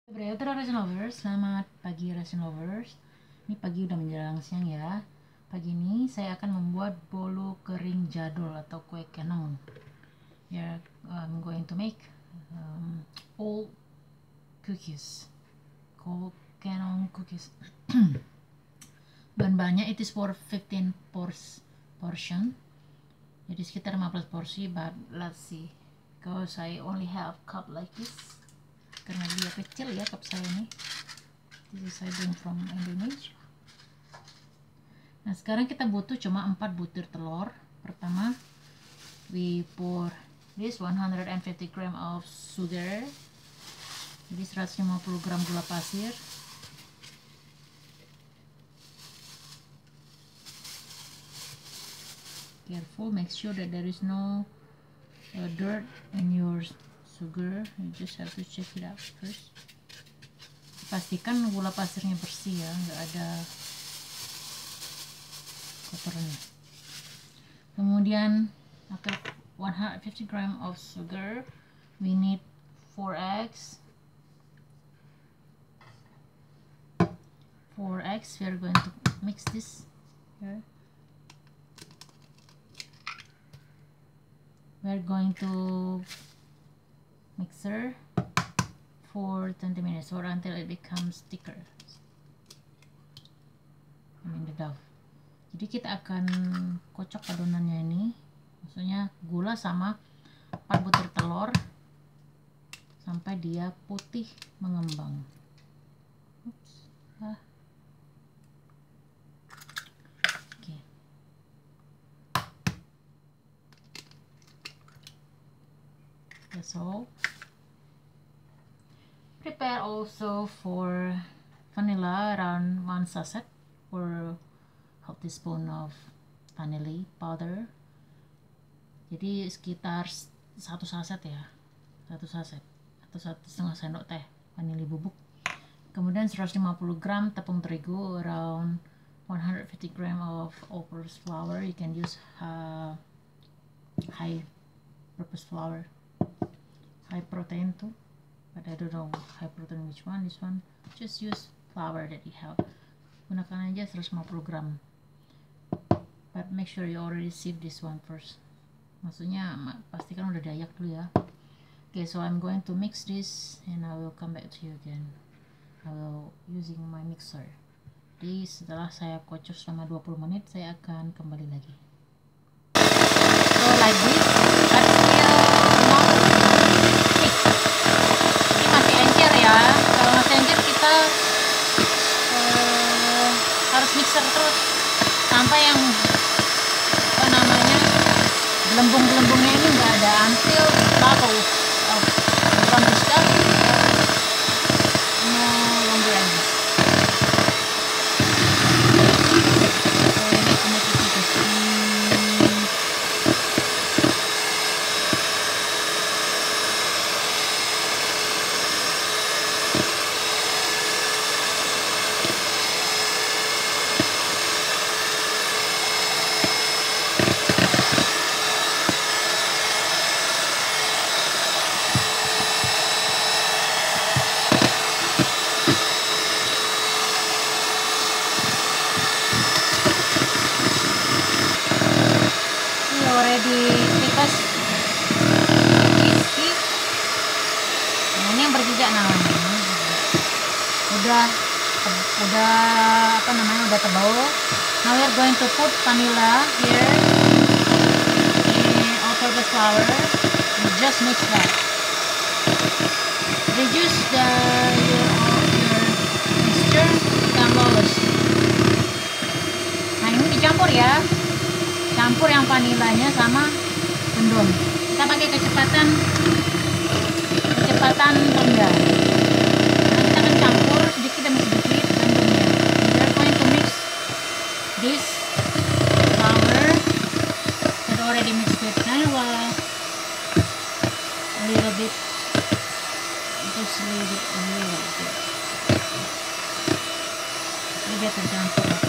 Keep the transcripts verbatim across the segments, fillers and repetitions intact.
Beredar Raisin Lovers, selamat pagi Raisin Lovers. Ini pagi udah menjelang siang ya. Pagi ini saya akan membuat bolu kering jadul atau kue kenong. Here I'm going to make um, old cookies called kenong cookies. Bahan-bahannya it is for fifteen pors portion. Jadi sekitar lima belas porsi, but let's see. Because I only have cup like this. Karena dia kecil ya cup saya ini. This is I bring from Indonesia. Nah sekarang kita butuh cuma empat butir telur. Pertama we pour this one hundred fifty gram of sugar. Jadi seratus lima puluh gram gula pasir. Careful, make sure that there is no uh, dirt in your sugar. You just have to check it out first. Pastikan gula pasirnya bersih ya, nggak ada kotorannya. Kemudian after one hundred fifty gram of sugar, we need four eggs. Four eggs. We are going to mix this here. We are going to mixer for twenty minutes or until it becomes thicker. I mean the dough. Jadi kita akan kocok adonannya ini, maksudnya gula sama empat butir telur sampai dia putih mengembang. Oops. Ah. Okay. That's all. Prepare also for vanilla, around one sachet or half teaspoon of vanilla powder. Jadi sekitar satu saset ya, satu saset atau satu setengah sendok teh vanili bubuk. Kemudian seratus lima puluh gram tepung terigu, around one hundred fifty gram of all-purpose flour. You can use uh, high purpose flour, high protein too. But I don't know high protein which one. This one just use flour that you have. Gunakan aja seratus lima puluh gram. But make sure you already sieve this one first. Maksudnya pastikan udah diayak dulu ya. Okay, so I'm going to mix this and I will come back to you again. I will using my mixer. Jadi setelah saya kocok selama dua puluh menit, saya akan kembali lagi. So like this, but still not thick. Ya, kalau masih encer kita uh, harus mixer terus sampai yang apa namanya gelembung-gelembungnya ini nggak ada, until bubbles of from the stuff no longer exist. So we need to make it into steam. Already because crispy. Nah, ini yang berjejak namanya. Udah udah apa namanya udah tebal. Now we are going to put vanilla here in all-purpose flour. We just mix that. Reduce the your, your mixture become lowest. Nah ini dicampur ya. Campur yang vanilanya sama mendung. Kita pakai kecepatan kecepatan rendah. Nah, kita akan campur sedikit demi sedikit mendungnya. We are going to mix this flour that already mixed with vanilla a little bit, just a little bit, a little bit. Jadi dia tercampur apa?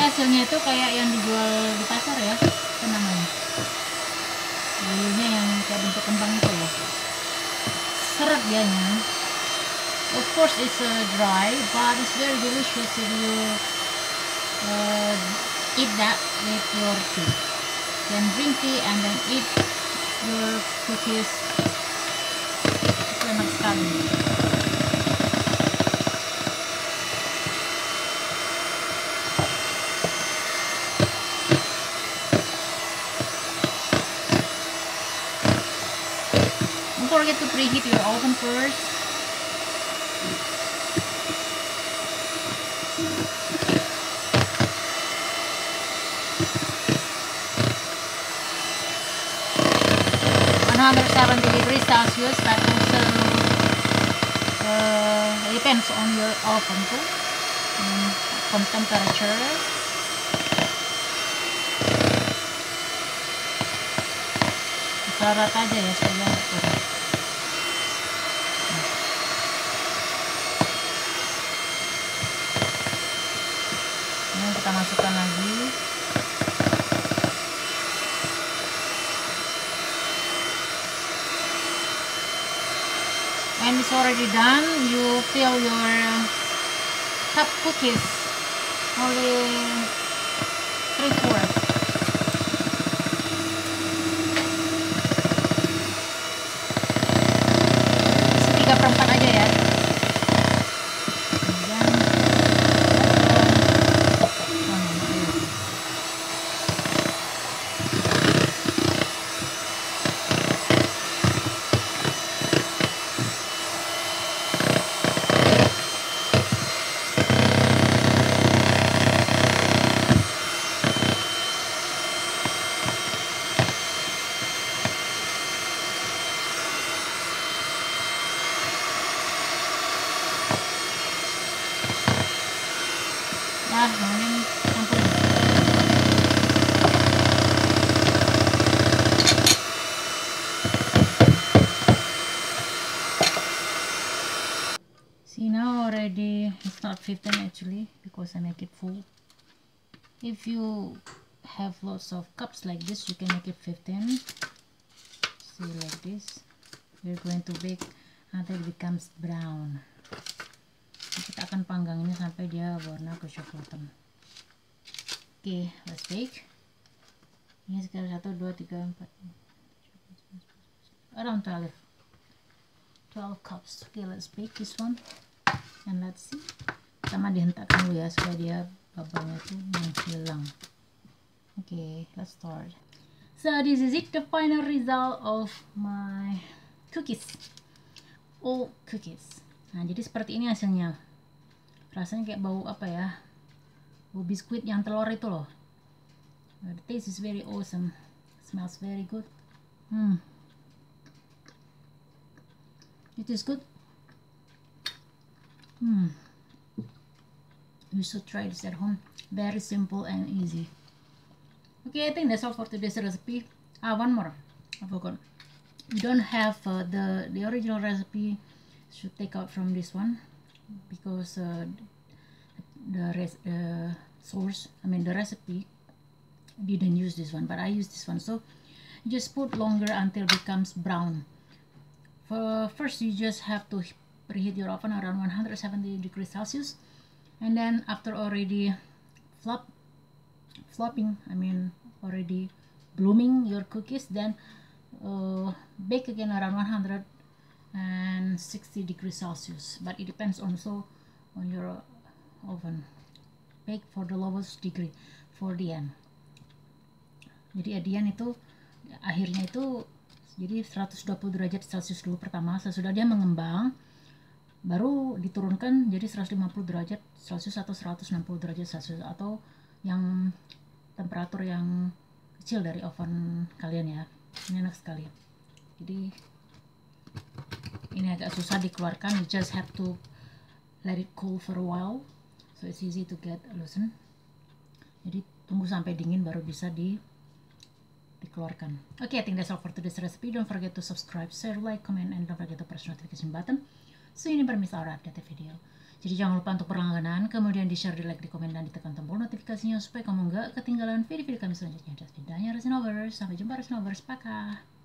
hasilnya itu kayak yang dijual di pasar ya, apa namanya, bulunya yang kayak bentuk kembang itu loh, seret dianya. Of course it's uh, dry, but it's very delicious if you uh, eat that with your tea. Then drink tea and then eat your cookies. Itu enak sekali. Don't forget to preheat your oven first. one hundred seventy degrees Celsius, but also uh, depends on your oven too, um, on temperature. Rata aja ya supaya nggak kurang. Ini kita masukkan lagi. When it's already done, you fill your cup cookies, only three fourths. tiga perempat aja ya. Dan nah, kemudian campur. See, now already it's not fifteen actually, because I make it full. If you have lots of cups like this, you can make it fifteen. See, like this. We're going to bake until it becomes brown. Kita akan panggang ini sampai dia warna kecoklatan. Oke, okay, let's bake. Ini sekitar satu, dua, tiga, empat, around twelve twelve cups. Oke, okay, let's bake this one and let's see. Pertama dihentakkan dulu ya supaya dia bubble-nya itu menghilang. Oke, okay, let's start. So this is it, the final result of my cookies, all cookies. Nah, jadi seperti ini hasilnya. Rasanya kayak bau apa ya? Bau biskuit yang telur itu loh. The taste is very awesome. Smells very good. Hmm. It is good. Hmm. You should try this at home. Very simple and easy. Okay, I think that's all for today's recipe. Ah, one more. I forgot. You don't have uh, the the original recipe. Should take out from this one because uh, the res uh, source, I mean the recipe, didn't use this one, but I use this one. So just put longer until it becomes brown. For first, you just have to preheat your oven around one hundred seventy degrees Celsius, and then after already flop flopping, I mean already blooming your cookies, then uh, bake again around one hundred sixty degrees Celsius, but it depends also on your oven. Bake for the lowest degree for the end. Jadi at the end itu akhirnya itu jadi seratus dua puluh derajat Celcius dulu pertama. Sesudah dia mengembang baru diturunkan jadi seratus lima puluh derajat Celcius atau seratus enam puluh derajat Celcius, atau yang temperatur yang kecil dari oven kalian ya. Ini enak sekali. Jadi ini agak susah dikeluarkan. You just have to let it cool for a while, so it's easy to get loosen. Jadi tunggu sampai dingin baru bisa di dikeluarkan. Okay, I think that's all for today's recipe. Don't forget to subscribe, share, like, comment, and don't forget to press notification button so you never miss our updated video. Jadi jangan lupa untuk berlangganan, kemudian di share, di like, di komen, dan ditekan tombol notifikasinya supaya kamu nggak ketinggalan video-video kami selanjutnya. Dan Resinovers, sampai jumpa Resinovers, pakah.